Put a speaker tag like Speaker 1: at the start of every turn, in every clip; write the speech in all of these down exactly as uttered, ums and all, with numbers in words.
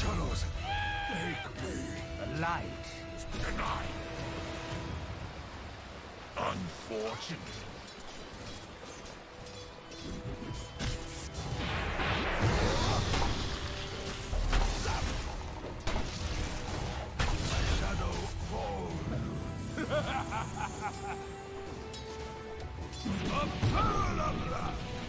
Speaker 1: shadows take me.
Speaker 2: The light is denied.
Speaker 1: Unfortunate. Shadow falls. A parallel.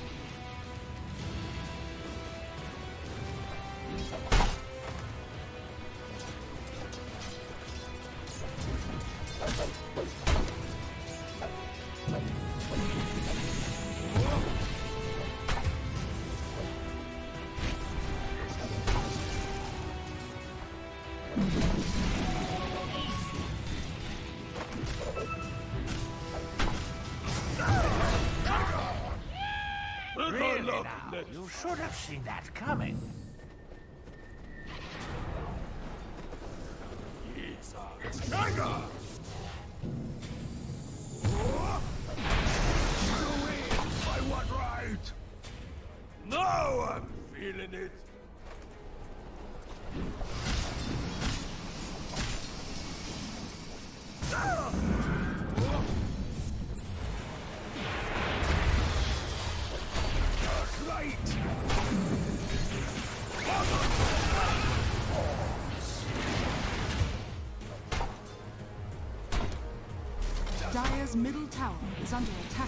Speaker 2: Really now, you should have seen that coming.
Speaker 1: It's a tiger! By what right? Now I'm feeling it.
Speaker 3: Dire's middle tower is under attack.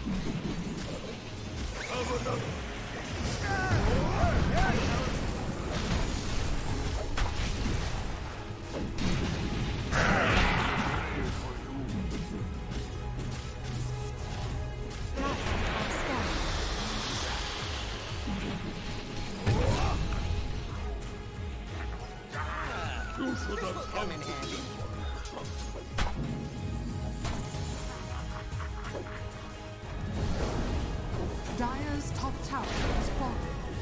Speaker 1: You should have come in handy.
Speaker 3: Dire's top tower is falling.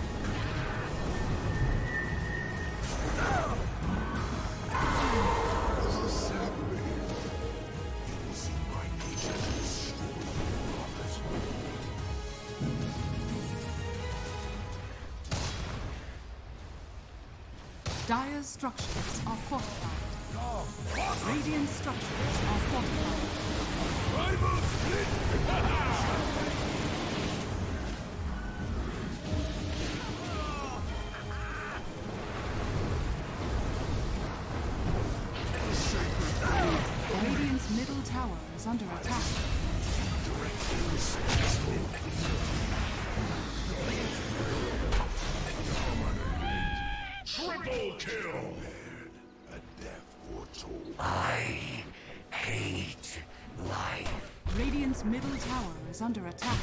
Speaker 3: Dire's structures are fortified. Radiant structures are fortified. Radiant's middle tower is under attack.
Speaker 1: Triple kill! A death foretold.
Speaker 2: I hate life.
Speaker 3: Radiant's middle tower is under attack.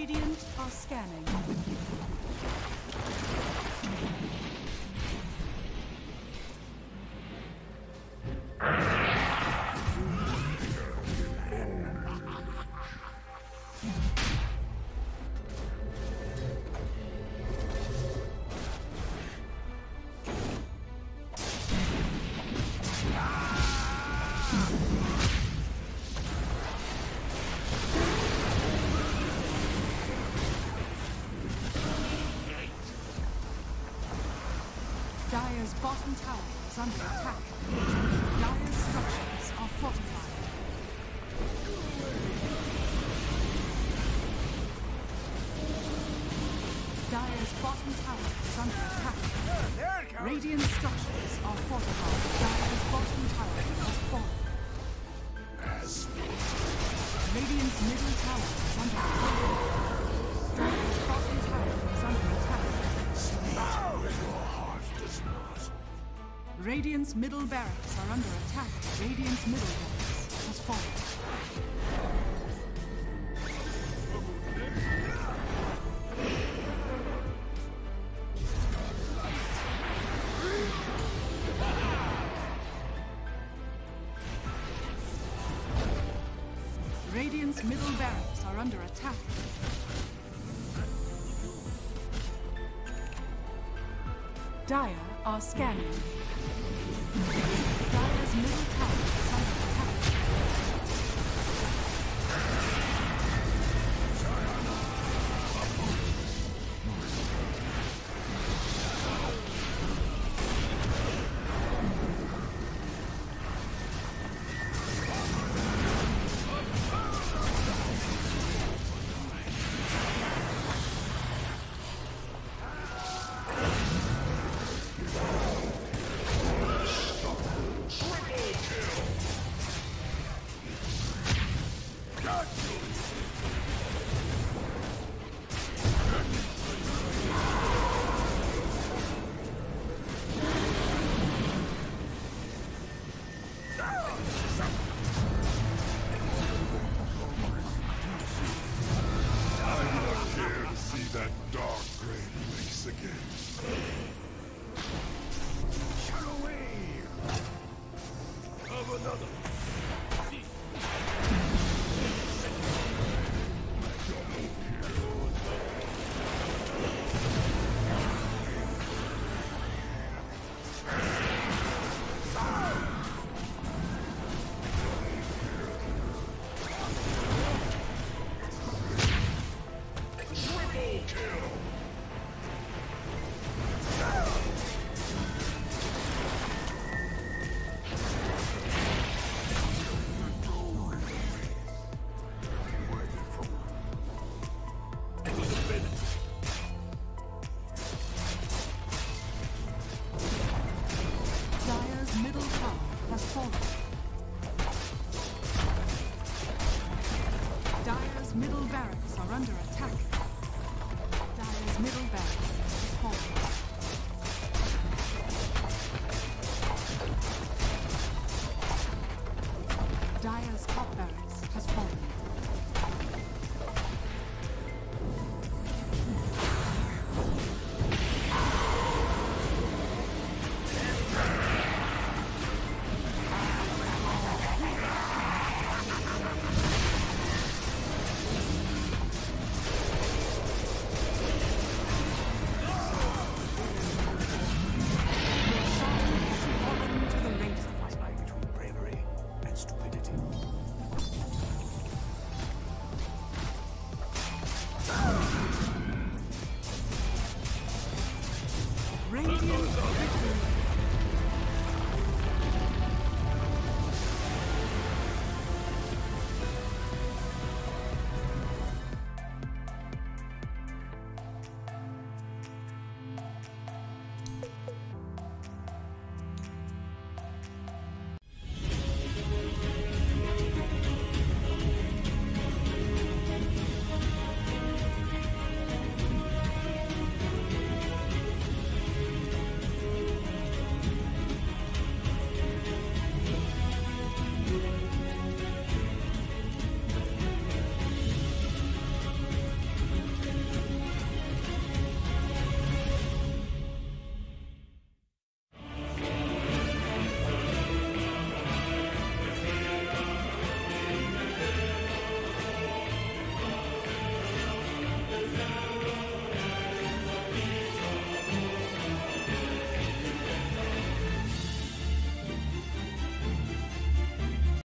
Speaker 3: Radiant are scanning. Dire's bottom tower is under attack. Dire's structures are fortified. Dire's bottom tower is under attack.
Speaker 2: There it comes.
Speaker 3: Radiant structures are fortified. Dire's bottom tower has fallen. Radiant's middle tower is under attack. Dire's bottom tower is under attack. Radiant's middle barracks are under attack. Radiant's middle barracks has fallen. Radiant's middle barracks are under attack. Dire are scanning. Dire's middle tower is under attack. Dire's middle barracks are under attack. Dire's middle barracks is falling. Dire's top barracks has fallen.